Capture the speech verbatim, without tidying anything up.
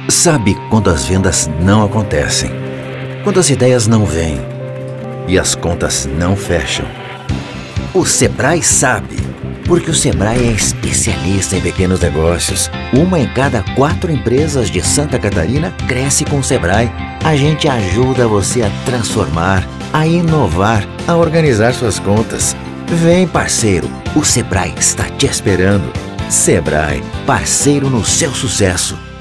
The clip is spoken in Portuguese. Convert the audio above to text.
Sabe quando as vendas não acontecem? Quando as ideias não vêm e as contas não fecham? O Sebrae sabe, porque o Sebrae é especialista em pequenos negócios. Uma em cada quatro empresas de Santa Catarina cresce com o Sebrae. A gente ajuda você a transformar, a inovar, a organizar suas contas. Vem, parceiro, o Sebrae está te esperando. Sebrae, parceiro no seu sucesso.